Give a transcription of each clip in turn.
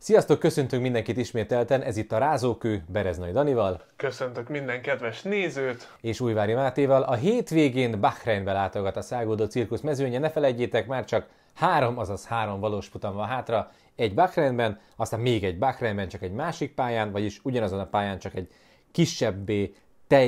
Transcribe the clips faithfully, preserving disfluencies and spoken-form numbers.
Sziasztok, köszöntünk mindenkit ismételten, ez itt a Rázókő Bereznai Danival. Köszöntök minden kedves nézőt. És Újvári Mátéval. A hétvégén Bahreinbe látogat a száguldó cirkusz mezőnye, ne felejtjétek, már csak három, azaz három valós futam van hátra. Egy Bahreinben, aztán még egy Bahreinben, csak egy másik pályán, vagyis ugyanazon a pályán, csak egy kisebbé, te...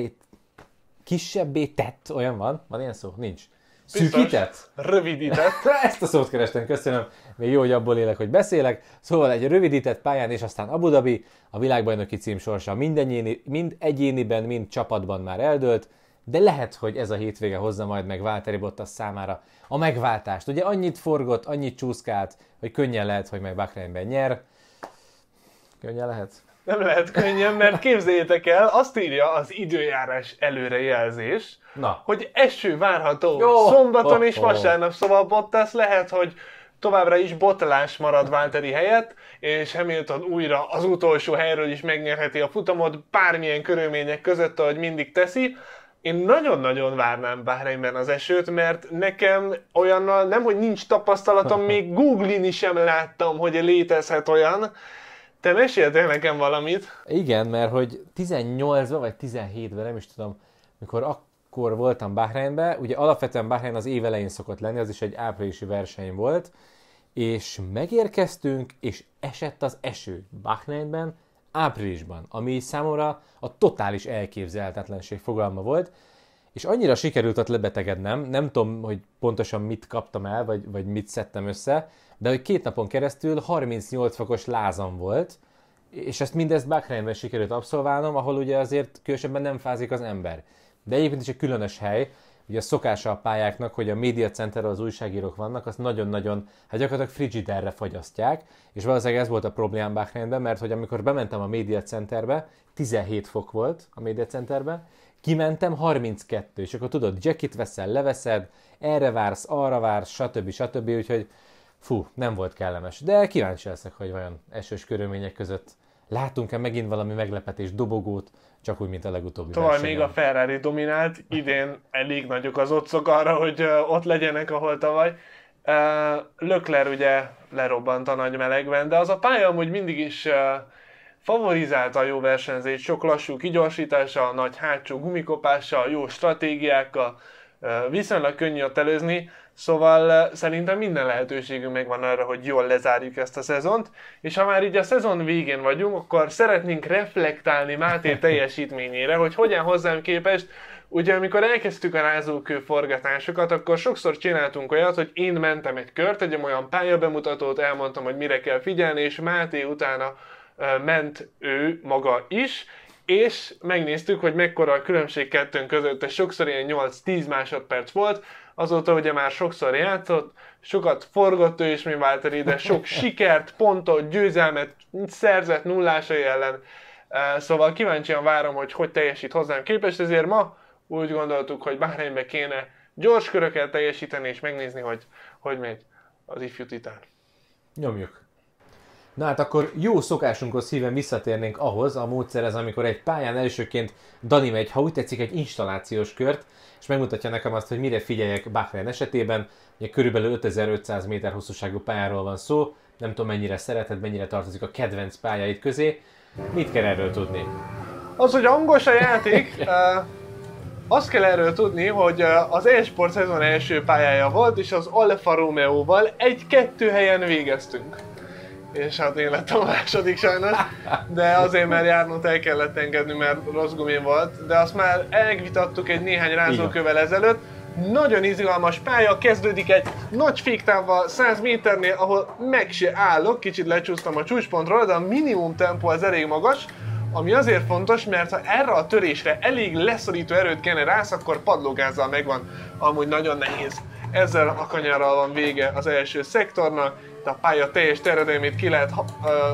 kisebbé tett, olyan van? Van ilyen szó? Nincs. Szűkített? Rövidített. Ezt a szót kerestem, köszönöm. Még jó, hogy abból élek, hogy beszélek. Szóval egy rövidített pályán, és aztán Abu Dhabi, a világbajnoki cím sorsa mind, egyéni, mind egyéniben, mind csapatban már eldőlt, de lehet, hogy ez a hétvége hozza majd meg Valtteri Bottas számára a megváltást. Ugye annyit forgott, annyit csúszkált, hogy könnyen lehet, hogy meg Bahreinben nyer. Könnyen lehet? Nem lehet könnyen, mert képzeljétek el, azt írja az időjárás előrejelzés, Na. hogy eső várható Jó. szombaton oh, és vasárnap, oh. szóval Bottas lehet, hogy továbbra is botlás marad Valtteri helyett, és Hamilton újra az utolsó helyről is megnyerheti a futamot bármilyen körülmények között, ahogy mindig teszi. Én nagyon-nagyon várnám Bahreinben az esőt, mert nekem olyannal nem, hogy nincs tapasztalatom, még Google-in sem láttam, hogy létezhet olyan. Te meséltél nekem valamit? Igen, mert hogy tizennyolcban vagy tizenhétben, nem is tudom, mikor akkor voltam Bahreinben, ugye alapvetően Bahrein az év elején szokott lenni, az is egy áprilisi verseny volt, és megérkeztünk, és esett az eső Bahreinben áprilisban, ami számomra a totális elképzelhetetlenség fogalma volt, és annyira sikerült ott lebetegednem, nem tudom, hogy pontosan mit kaptam el, vagy, vagy mit szedtem össze, de hogy két napon keresztül harmincnyolc fokos lázam volt, és ezt mindezt Bahreinben sikerült abszolválnom, ahol ugye azért különösebben nem fázik az ember. De egyébként is egy különös hely, ugye a szokása a pályáknak, hogy a média centerben az újságírók vannak, azt nagyon-nagyon, hát gyakorlatilag frigiderre fagyasztják, és valószínűleg ez volt a problémám Bahreinben, mert hogy amikor bementem a média centerbe, tizenhét fok volt a média centerbe, kimentem harminckettő, és akkor tudod, jackit veszel, leveszed, erre vársz, arra vársz, stb. stb. Úgyhogy fú, nem volt kellemes. De kíváncsi leszek, hogy vajon esős körülmények között látunk-e megint valami meglepetés dobogót, csak úgy, mint a legutóbbi Tovább versenyen. Még a Ferrari dominált, idén elég nagyok az occok arra, hogy ott legyenek, ahol tavaly. Leclerc ugye lerobbant a nagy melegben, de az a pálya amúgy mindig is favorizálta a jó versenyzést, sok lassú kigyorsítással, nagy hátsó gumikopással, jó stratégiákkal, viszonylag könnyű ott előzni, szóval szerintem minden lehetőségünk megvan arra, hogy jól lezárjuk ezt a szezont, és ha már így a szezon végén vagyunk, akkor szeretnénk reflektálni Máté teljesítményére, hogy hogyan hozzám képest. Ugye amikor elkezdtük a rázókő forgatásokat, akkor sokszor csináltunk olyat, hogy én mentem egy kört, egy olyan pályabemutatót, elmondtam, hogy mire kell figyelni, és Máté utána ment ő maga is, és megnéztük, hogy mekkora a különbség kettőnk között, és sokszor ilyen nyolc-tíz másodperc volt, azóta ugye már sokszor játszott, sokat forgott ő is, mint Valtteri, de sok sikert, pontot, győzelmet szerzett nullásai ellen, szóval kíváncsian várom, hogy hogy teljesít hozzám képest, ezért ma úgy gondoltuk, hogy Bahreinbe kéne gyors köröket teljesíteni, és megnézni, hogy hogy megy az ifjú titán. Nyomjuk! Na hát akkor jó szokásunkhoz híven visszatérnénk ahhoz a módszerhez, amikor egy pályán elsőként Dani megy, ha úgy tetszik, egy installációs kört, és megmutatja nekem azt, hogy mire figyeljek Bahrein esetében. Ugye körülbelül ötezer-ötszáz méter hosszúságú pályáról van szó, nem tudom mennyire szereted, mennyire tartozik a kedvenc pályáid közé. Mit kell erről tudni? Az, hogy hangos a játék, uh, azt kell erről tudni, hogy az e-sport szezon első pályája volt, és az Alfa Romeo-val egy-kettő helyen végeztünk. És hát én lettem a második sajnos, de azért már járnót el kellett engedni, mert rossz gumim volt, de azt már elvitattuk egy néhány rázókővel ezelőtt. Nagyon izgalmas pálya, kezdődik egy nagy féktávval száz méternél, ahol meg se állok, kicsit lecsúsztam a csúcspontról, de a minimum tempó az elég magas, ami azért fontos, mert ha erre a törésre elég leszorító erőt generálsz, akkor padlógázzal megvan, amúgy nagyon nehéz. Ezzel a kanyarral van vége az első szektornak, de a pálya teljes terjedelmét ki lehet uh,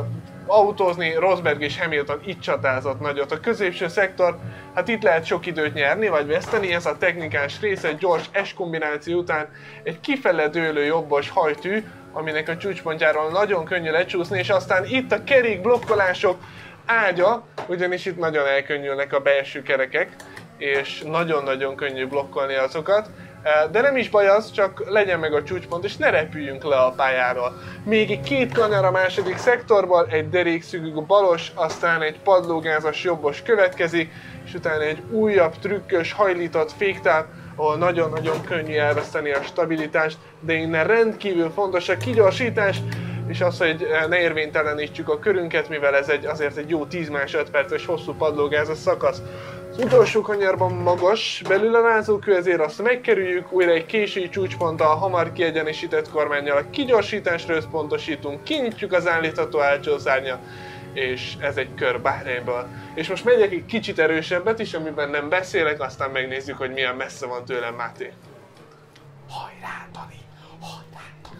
autózni, Rosberg és Hamilton itt csatázott nagyot. A középső szektor, hát itt lehet sok időt nyerni vagy veszteni, ez a technikás része, egy gyors S kombináció után egy kifele dőlő jobbos hajtű, aminek a csúcspontjáról nagyon könnyű lecsúszni, és aztán itt a kerék blokkolások ágya, ugyanis itt nagyon elkönnyülnek a belső kerekek, és nagyon-nagyon könnyű blokkolni azokat. De nem is baj az, csak legyen meg a csúcspont, és ne repüljünk le a pályáról. Még egy két kanyar a második szektorból, egy derékszögű balos, aztán egy padlógázas jobbos következik, és utána egy újabb trükkös, hajlított féktáp, ahol nagyon-nagyon könnyű elveszteni a stabilitást, de innen rendkívül fontos a kigyorsítás, és az, hogy ne érvénytelenítsük a körünket, mivel ez egy, azért egy jó tíz másodperces hosszú padlógázas szakasz. Az utolsó kanyarban magas, belül a rázókő, ezért azt megkerüljük, újra egy késői csúcsponttal, hamar kiegyenesített kormánnyal a kigyorsításra összpontosítunk, kinyitjuk az állítható hátsószárnyat, és ez egy kör Bahreinből. És most megyek egy kicsit erősebbet is, amiben nem beszélek, aztán megnézzük, hogy milyen messze van tőlem Máté. Hajrá, Dani! Hajrá, Dani!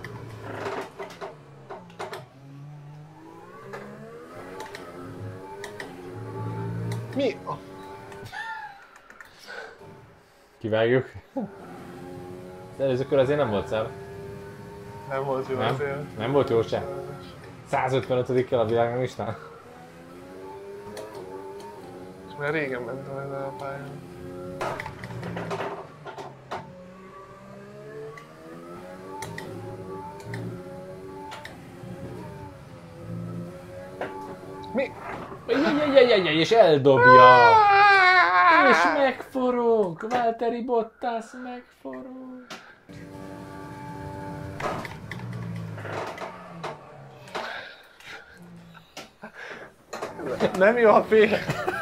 Mi? Kivágjuk. Az előzőkör azért nem volt szám. Nem volt jó Nem? azért. Nem volt jó se. százötvenötödikkel a világon is nem? És már régen mentem ezzel a pályán. Mi? Jajjajjajjaj, és eldobja! És megforog! Valtteri Bottas megforog! Nem jó a fény.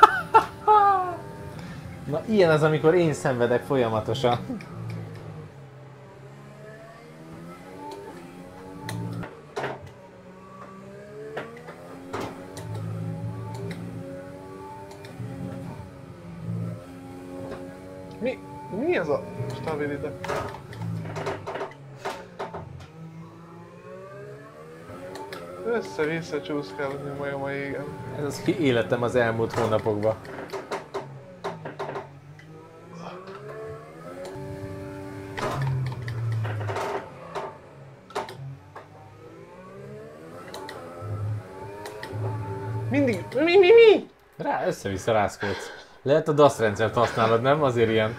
Na ilyen az, amikor én szenvedek folyamatosan. Mi? Mi az a stabilitás? Össze-vissza csúszkálni majd a égen. Ez az életem az elmúlt hónapokban. Mindig... Mi, mi, mi? Rá, össze-vissza rázkódsz. Lehet a dasz rendszert használod, nem? Azért ilyen.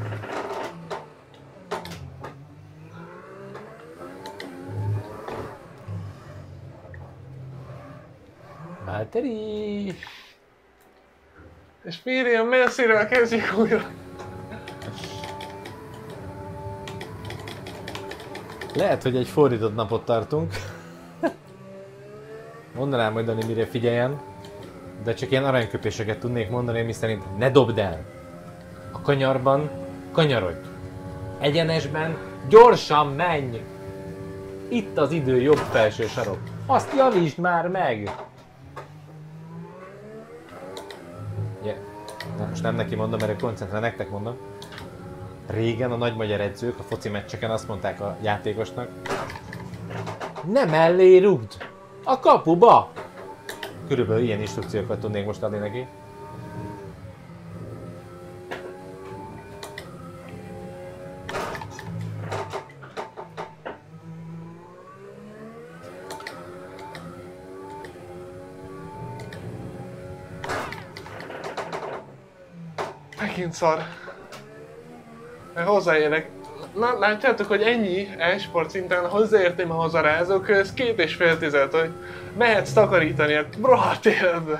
Valtteri! És miért ilyen messziről kezdjük újra? Lehet, hogy egy fordított napot tartunk. Mondanám majd, Dani, mire figyeljen. De csak ilyen aranyköpéseket tudnék mondani, mi szerint ne dobd el. A kanyarban kanyarodj. Egyenesben gyorsan menj. Itt az idő jobb felső sarok. Azt javítsd már meg! Yeah. Na, most nem neki mondom, mert koncentrál, nektek mondom. Régen a nagy magyar edzők a foci meccseken azt mondták a játékosnak: nem mellé rugd! A kapuba! Körülbelül ilyen instrukciókat tudnék most adni neki. Megint szar. Mert hozzáérek. Na, látjátok, hogy ennyi e-sport szinten hozzáértem ahhoz a rázókőhöz, két és fél tized, hogy mehetsz takarítani a rohadt életbe.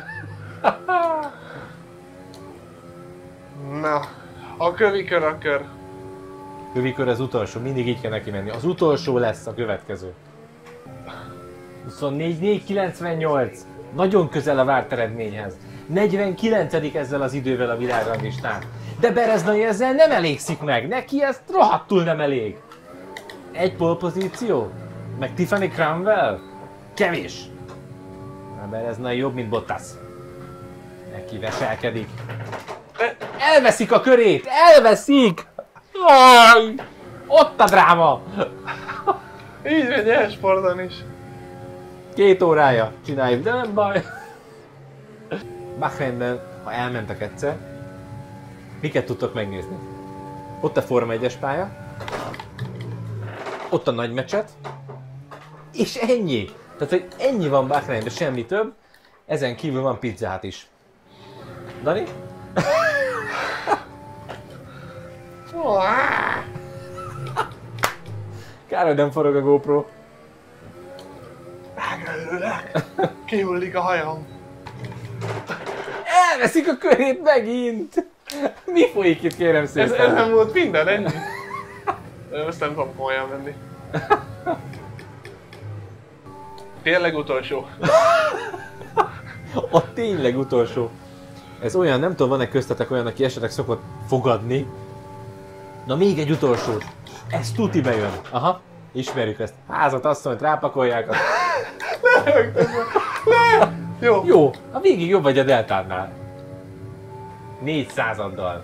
Na, a kövikör a kör. Kövikör az utolsó, mindig így kell neki menni. Az utolsó lesz a következő. huszonnégy négy kilencvennyolc. Nagyon közel a várt eredményhez. negyvenkilencedik ezzel az idővel a világrangistán. De Bereznai ezzel nem elégszik meg, neki ez rohadtul nem elég. Egy polpozíció? Meg Tiffany Cromwell? Kevés. A Bereznai jobb, mint Bottas. Neki veselkedik. Elveszik a körét! Elveszik! Aj! Ott a dráma! Így megy e-sporton is. Két órája csináljuk, de nem baj. Bahreinben, ha elmentek egyszer, miket tudtok megnézni? Ott a Forma egyes pálya, ott a nagy meccset, és ennyi! Tehát, hogy ennyi van Bahreinben, semmi több, ezen kívül van Pizza Hut is. Dani? Kár, hogy nem forog a GoPro. Megölülök! Kihullik a hajam. Elveszik a körét megint! Mi folyik itt, kérem Ez, szépen? ez nem volt minden, ennyi? Ezt nem tudom komolyan venni. Tényleg utolsó. A tényleg utolsó. Ez olyan, nem tudom, van-e köztetek olyan, aki esetleg szokott fogadni. Na még egy utolsó. Ez tuti bejön. Aha, ismerjük ezt. Házat, asszonyt, rápakolják. Azt. Ne rögtön, ne! Jó. Jó, a végig jobb vagy a Deltánál. Négy századdal.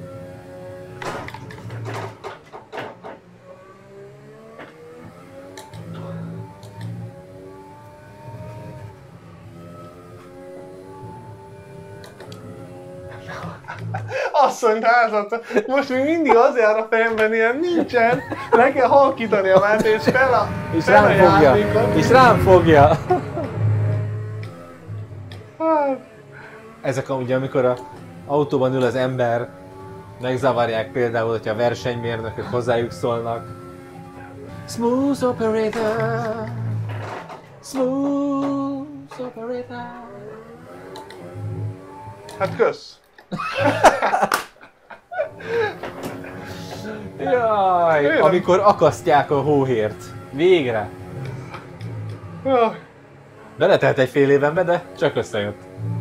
Asszonyt házat, most még mindig az jár a fejemben, ilyen nincsen, le kell halkítani a Máté, és fel a, És fel a rám fogja. játékot. És rám fogja. Hát, Ezek ugye, amikor a autóban ül az ember, megzavarják például, hogyha a versenymérnökök hozzájuk szólnak. Smooth operator, smooth operator. hát kösz. Jaj, Tényleg. amikor akasztják a hóhért. Végre. Jaj. Beletelt egy fél évenbe, de csak összejött.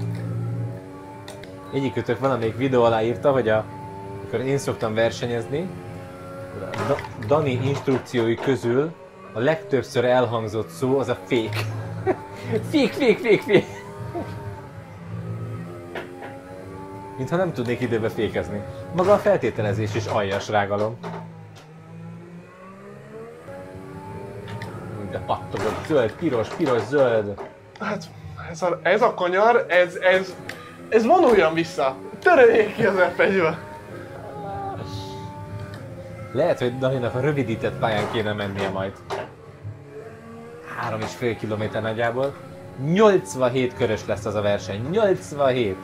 Egyikőtök valamelyik videó alá írta, hogy a, amikor én szoktam versenyezni, Da- Dani instrukciói közül a legtöbbször elhangzott szó az a fék. Fék, fék, fék, fék. Mintha nem tudnék időbe fékezni. Maga a feltételezés is aljas rágalom. De pattogott, zöld, piros, piros, zöld. Hát, ez a, ez a kanyar, ez, ez, ez vonuljon vissza. Töröljék ki az ef egybe. Lehet, hogy Daninak a rövidített pályán kéne mennie majd. Három és fél kilométer nagyjából. nyolcvanhét körös lesz az a verseny. nyolcvanhét!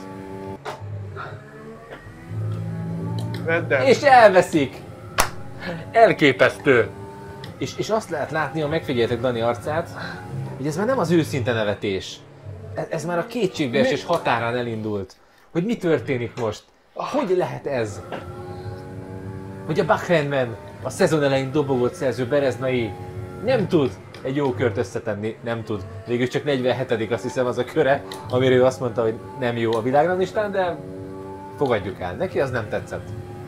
Vedd el. És elveszik! Elképesztő! És, és azt lehet látni, ha megfigyeltek Dani arcát, hogy ez már nem az őszinte nevetés. Ez, ez már a kétségbeesés határán elindult. Hogy mi történik most? Hogy lehet ez? Hogy a Bahreinben a szezon elején dobogott szerző Bereznai nem tud egy jó kört összetenni, nem tud. Végül csak negyvenhetedik azt hiszem az a köre, amire ő azt mondta, hogy nem jó a világranglistán, de fogadjuk el. Neki az nem tetszett.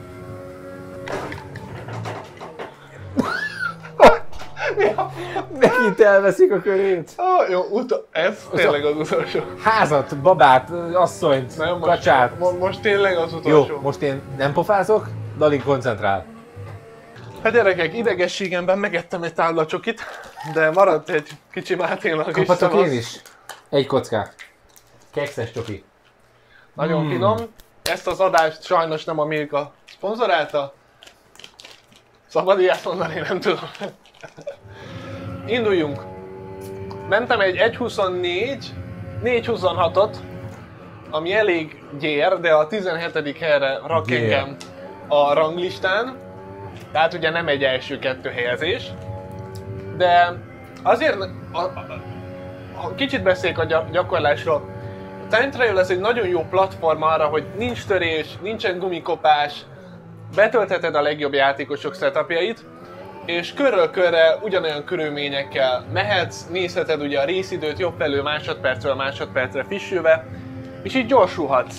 Megint elveszik a körét. Ah, jó, uta- ez tényleg az utolsó. Házat, babát, asszonyt, Nem, most, kacsát. mo- most tényleg az utolsó. Jó, most én nem pofázok, Dali koncentrál. Hát gyerekek, idegességemben megettem egy táblacsokit, de maradt egy kicsi Máténak is Kaphatok szavaz. én is? Egy kockát. Kekszes csoki. Nagyon Hmm. finom. Ezt az adást sajnos nem a Milka szponzorálta. Szabad ilyet mondani, nem tudom. Induljunk. Mentem egy egy huszonnégy, négy huszonhatot, ami elég gyér, de a tizenhetedik helyre rak Gyér. engem a ranglistán. Tehát ugye nem egy első-kettő helyezés. De azért, a, a, a, kicsit beszéljük a gyak- gyakorlásról. A Time Trial ez egy nagyon jó platform arra, hogy nincs törés, nincsen gumikopás, betöltheted a legjobb játékosok setupjait, és körről körre ugyanolyan körülményekkel mehetsz, nézheted ugye a részidőt jobb felől másodpercről másodpercre frissülve, és így gyorsulhatsz.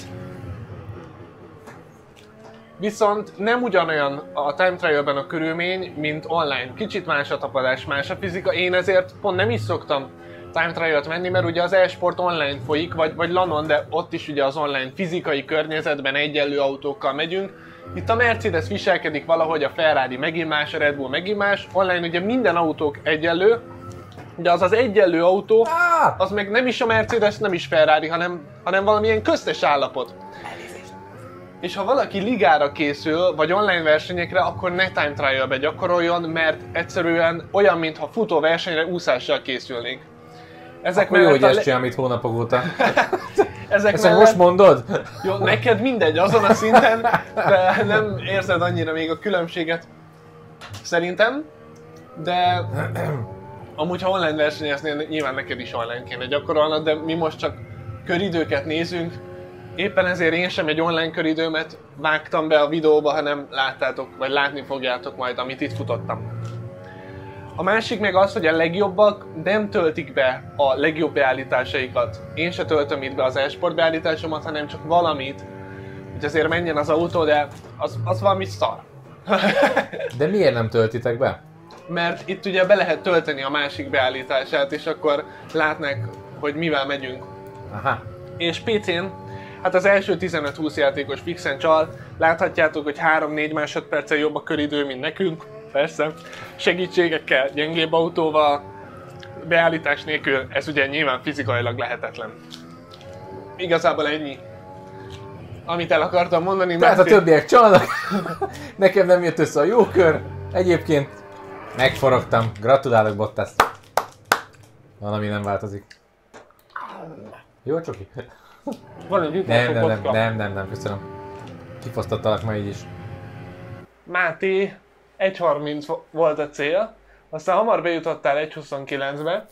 Viszont nem ugyanolyan a Time Trial-ben a körülmény, mint online. Kicsit más a tapadás, más a fizika, én ezért pont nem is szoktam Time Trial-t venni, mert ugye az e-sport online folyik, vagy, vagy lanon, de ott is ugye az online fizikai környezetben egyenlő autókkal megyünk. Itt a Mercedes viselkedik valahogy, a Ferrari megint más, a Red Bull megint más. Online ugye minden autók egyenlő, de az az egyenlő autó, az meg nem is a Mercedes, nem is Ferrari, hanem, hanem valamilyen köztes állapot. És ha valaki ligára készül, vagy online versenyekre, akkor ne Time Trial-be gyakoroljon, mert egyszerűen olyan, mintha futó versenyre úszással készülnénk. Ezek Akkor jó, hogy a ezt le- csinálom itt hónapok óta. ezek Ezt mellett... most mondod? Jó, neked mindegy azon a szinten, de nem érzed annyira még a különbséget. Szerintem de amúgy ha online versenyeznél, nyilván neked is online kéne gyakorolnod, de mi most csak köridőket nézünk. Éppen ezért én sem egy online köridőmet vágtam be a videóba, hanem láttátok, vagy látni fogjátok majd, amit itt futottam. A másik meg az, hogy a legjobbak nem töltik be a legjobb beállításaikat. Én se töltöm itt be az e-sport beállításomat, hanem csak valamit, hogy azért menjen az autó, de az, az valami szar. De miért nem töltitek be? Mert itt ugye be lehet tölteni a másik beállítását, és akkor látnak, hogy mivel megyünk. Aha. És pé cén, hát az első tizenöt-húsz játékos fixen csal, láthatjátok, hogy három-négy másodperccel jobb a köridő, mint nekünk. Persze, segítségekkel, gyengébb autóval, beállítás nélkül, ez ugye nyilván fizikailag lehetetlen. Igazából ennyi, amit el akartam mondani. Tehát a többiek csalnak, nekem nem jött össze a jó kör, egyébként megforogtam, gratulálok Bottas. Valami nem változik. Jó csoki? Van egy nem, nem, nem, nem, nem, nem, köszönöm. Kifosztottalak ma így is. Máté, egy harminc volt a cél, aztán hamar bejutottál egy huszonkilencbe,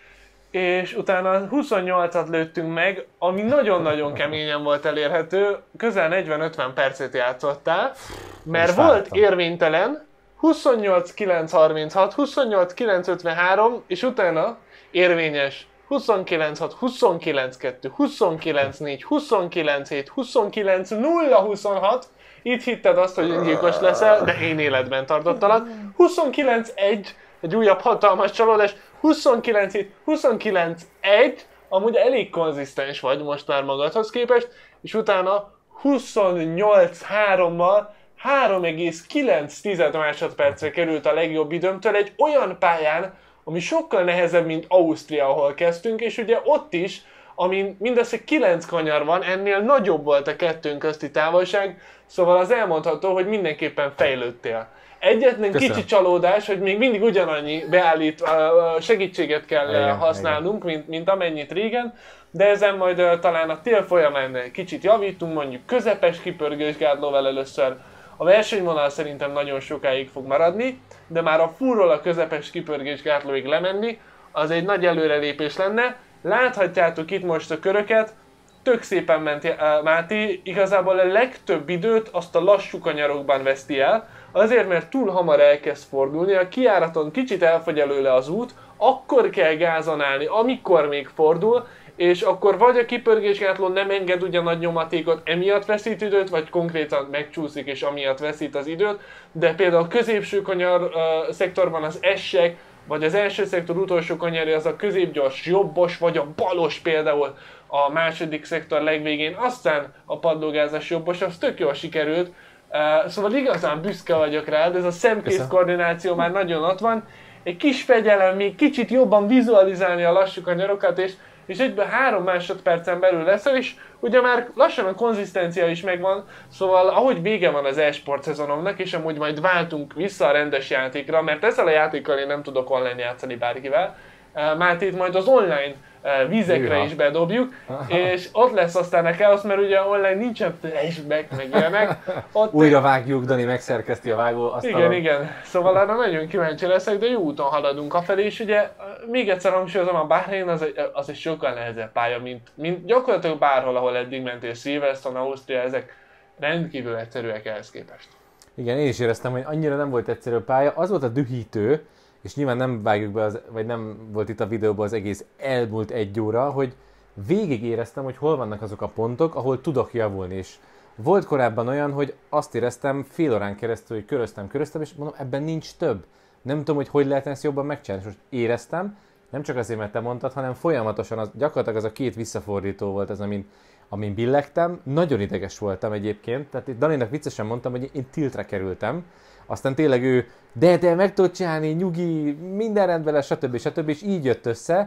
és utána huszonnyolcat lőttünk meg, ami nagyon-nagyon keményen volt elérhető, közel negyven-ötven percet játszottál, mert volt érvénytelen, huszonnyolc kilenc harminchat, huszonnyolc kilenc ötvenhárom, és utána érvényes huszonkilenc hat, huszonkilenc kettő, huszonkilenc négy, huszonkilenc hét, huszonkilenc nulla huszonhat, itt hitted azt, hogy öngyilkos leszel, de én életben tartottalak. huszonkilenc egy, egy újabb hatalmas csalódás, huszonkilenc hét, huszonkilenc egy, amúgy elég konzisztens vagy most már magadhoz képest, és utána huszonnyolc hárommal három egész kilenc másodpercre került a legjobb időmtől egy olyan pályán, ami sokkal nehezebb, mint Ausztria, ahol kezdtünk, és ugye ott is, amin mindössze kilenc kanyar van, ennél nagyobb volt a kettőnk közti távolság, szóval az elmondható, hogy mindenképpen fejlődtél. Egyetlen Köszönöm. kicsi csalódás, hogy még mindig ugyanannyi beállít segítséget kell igen, használnunk, mint, mint amennyit régen, de ezen majd talán a tél folyamán kicsit javítunk, mondjuk közepes kipörgésgátlóval először. A versenyvonal szerintem nagyon sokáig fog maradni, de már a fullról a közepes kipörgésgátlóig lemenni, az egy nagy előrelépés lenne. Láthatjátok itt most a köröket, tök szépen ment uh, Máté, igazából a legtöbb időt azt a lassú kanyarokban veszti el, azért mert túl hamar elkezd fordulni, a kijáraton kicsit elfogy előle az út, akkor kell gázon állni, amikor még fordul, és akkor vagy a kipörgésgátló nem enged ugyan nagy nyomatékot, emiatt veszít időt, vagy konkrétan megcsúszik és amiatt veszít az időt, de például a középső kanyar uh, szektorban az essek, vagy az első szektor utolsó kanyarja az a középgyors jobbos, vagy a balos például a második szektor legvégén, aztán a padlógázas jobbos, az tök jól sikerült. Uh, szóval igazán büszke vagyok rád, ez a szemkész koordináció már nagyon ott van. Egy kis fegyelem, még kicsit jobban vizualizálni a lassú kanyarokat, és, és egyben három másodpercen belül leszel, és ugye már lassan a konzisztencia is megvan, szóval ahogy vége van az e-sport szezonomnak, és amúgy majd váltunk vissza a rendes játékra, mert ezzel a játékkal én nem tudok online játszani bárkivel, uh, Mátét majd az online uh, vízekre Júha. is bedobjuk, és ott lesz aztán a káosz, mert ugye online nincsen flashback, meg ilyenek. Ott újra vágjuk, Dani megszerkeszti a vágó asztalon. Igen, igen. Szóval arra nagyon kíváncsi leszek, de jó úton haladunk afelé, és ugye még egyszer hangsúlyozom, a Bahrein az egy, az egy sokkal nehezebb pálya, mint, mint gyakorlatilag bárhol, ahol eddig mentél, Silverstone, Ausztria, ezek rendkívül egyszerűek ehhez képest. Igen, én is éreztem, hogy annyira nem volt egyszerű a pálya, az volt a dühítő, és nyilván nem vágjuk be, az, vagy nem volt itt a videóban az egész elmúlt egy óra, hogy végig éreztem, hogy hol vannak azok a pontok, ahol tudok javulni, és volt korábban olyan, hogy azt éreztem fél órán keresztül, hogy köröztem, köröztem, és mondom, ebben nincs több. Nem tudom, hogy hogy lehetne ezt jobban megcsinálni. És most éreztem, nem csak azért, mert te mondtad, hanem folyamatosan, az, gyakorlatilag az a két visszafordító volt az, amin, amin billegtem. Nagyon ideges voltam egyébként, tehát itt Daninak viccesen mondtam, hogy én tiltre kerültem. Aztán tényleg ő, de, de meg tudod csinálni, nyugi, minden rendben lesz, stb. stb. És így jött össze.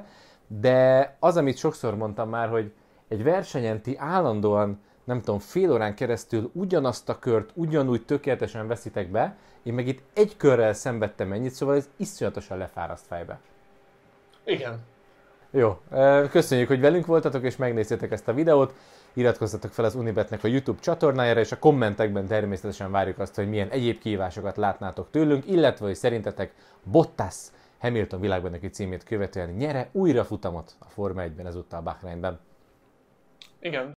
De az, amit sokszor mondtam már, hogy egy versenyen ti állandóan, nem tudom, fél órán keresztül ugyanazt a kört ugyanúgy tökéletesen veszitek be, én meg itt egy körrel szenvedtem ennyit, szóval ez iszonyatosan lefáraszt fejbe. Igen. Jó, köszönjük, hogy velünk voltatok és megnéztétek ezt a videót. iratkozzatok fel az Unibetnek a YouTube csatornájára, és a kommentekben természetesen várjuk azt, hogy milyen egyéb kihívásokat látnátok tőlünk, illetve hogy szerintetek Bottas Hamilton világbajnoki címét követően nyere újra futamot a Forma egyben, ezúttal Bahreinben. Igen,